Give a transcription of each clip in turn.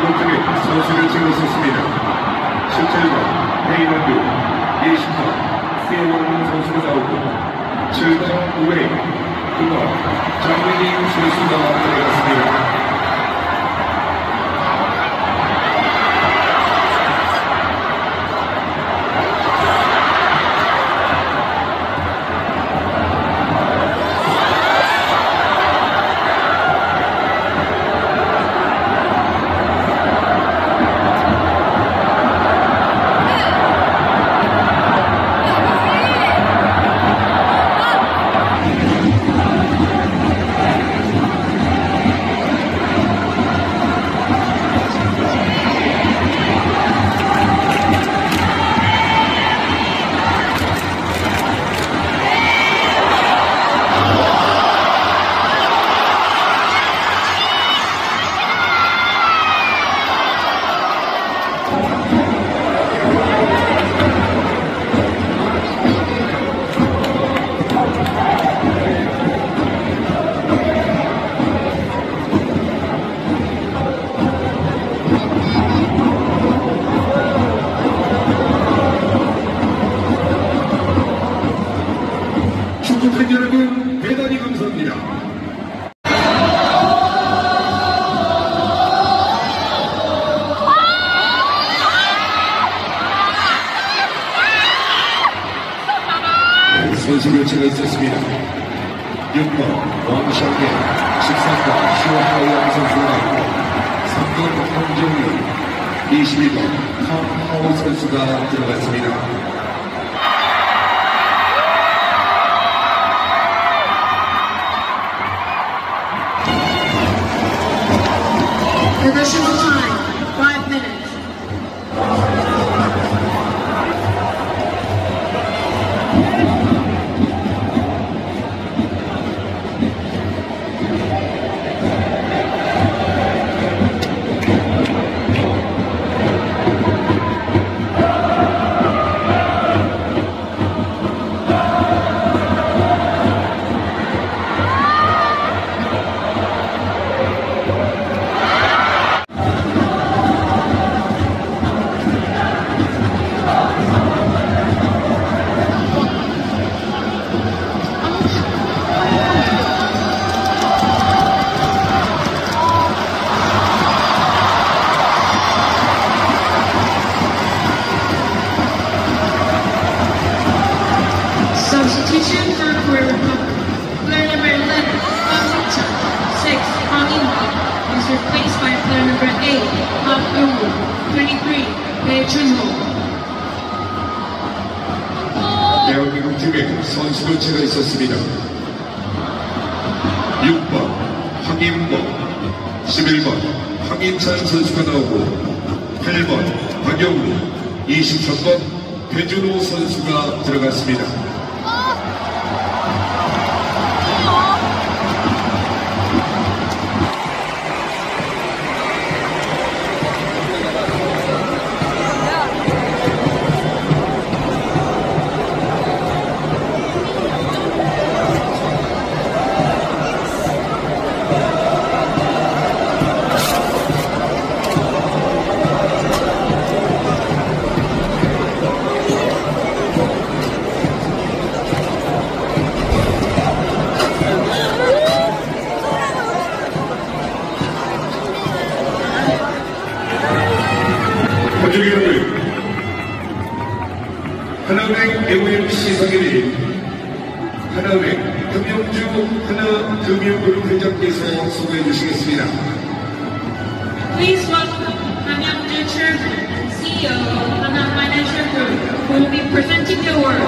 이곳들이 선수를 찍었었습니다. 17번 헤이먼드, 20번 세워는 선수가 나오고 7번 우웨이, 9번 장민희 선수가 들어갔습니다. 축구팬 여러분 대단히 감사합니다. 선수 교체가 있었습니다. 6번 왕샹계, 13번 시원하양 선수가 나왔고 3번 황정윤, 22번 康하오 선수가 들어갔습니다. Additional time, 5 minutes. Substitution for Korea Republic. Player number 11, Hong Seok-chan, 6, Hong In-hwan, is replaced by player number 8, Hong Eun-woo, 23, Bae Chun-ho. 대한민국 팀에 선수 교체가 있었습니다. 6번 황인범, 11번 황인찬 선수가 나오고 8번 박영우, 23번 배준호 선수가 들어갔습니다. 하나은행 MOMC 상임위 하나은행 금융주 하나금융그룹 회장께서 소개해 주시겠습니다. Please welcome Hamyangju Chairman and CEO of Hana Financial Group, who will be presenting the award.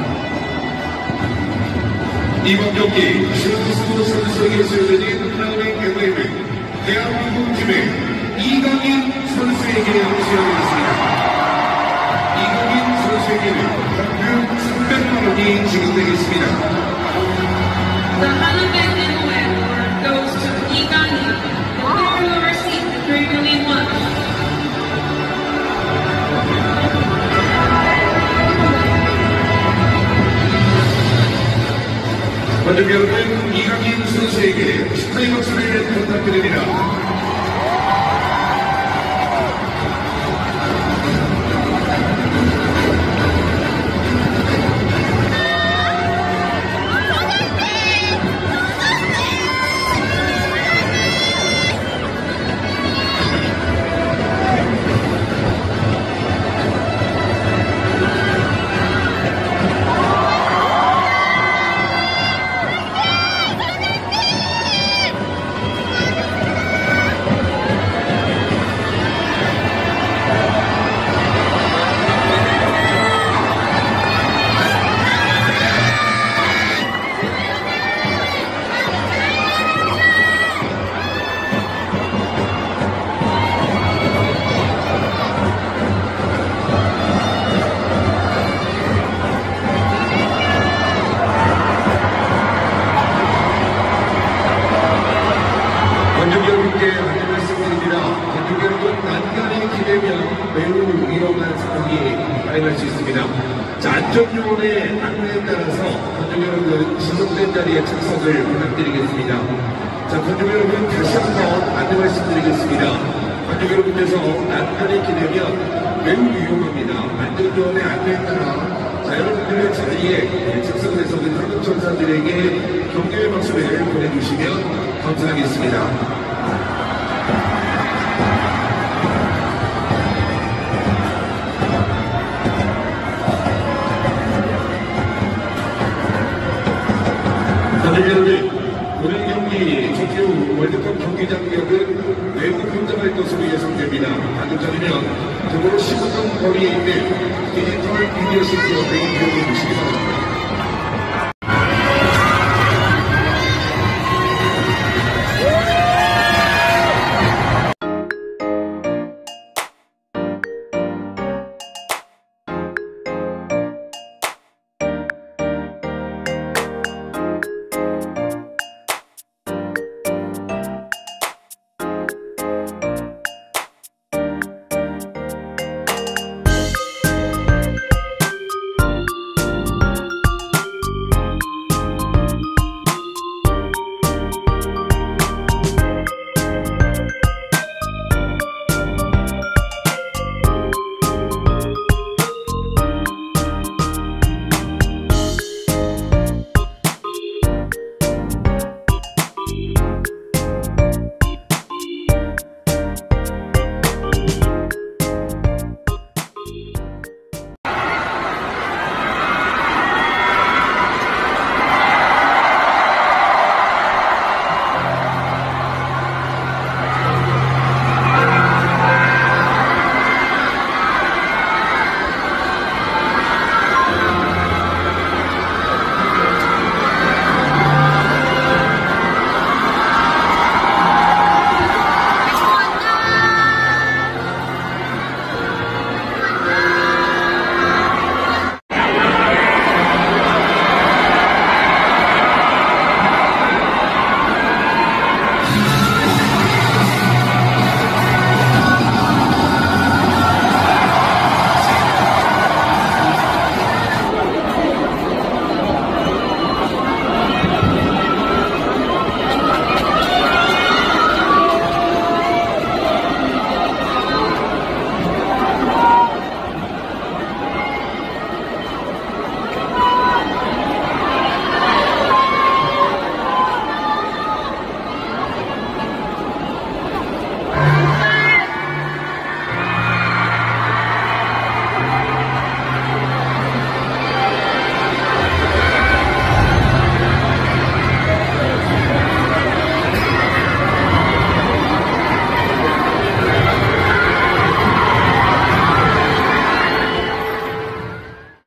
이번 경기 슈트스포 선수에게 수여되는 하나은행 MOM 대한민국 팀의 이강인 선수에게 수여되겠습니다. 이강인 선수에게는 평균 300만 원이 지급되겠습니다. The Hana Bank MOM award goes to Lee Gang-in. The winner will receive the 3 million won. 관중 여러분, 이강인 선수에게 축하의 박수를 부탁드립니다. 되면 매우 위험한 상황이 발생할 수 있습니다. 자, 안전요원의 안내에 따라서 관중 여러분 지정된 자리에 착석을 부탁드리겠습니다. 자, 관중 여러분 다시 한번 안내 말씀드리겠습니다. 관중 여러분께서 난간에 기대면 매우 위험합니다. 안전요원의 안내에 따라 자, 여러분들의 자리에 착석해서 우리 한국전사들에게 격려의 박수를 보내주시면 감사하겠습니다. 관중 여러분, 오늘 경기 도쿄 월드컵 경기장역은 매우 혼잡할 것으로 예상됩니다. 방금 전이면 도로 15분 거리에 있는 디지털 미디어 시티로 대기 기록해 주시기 바랍니다.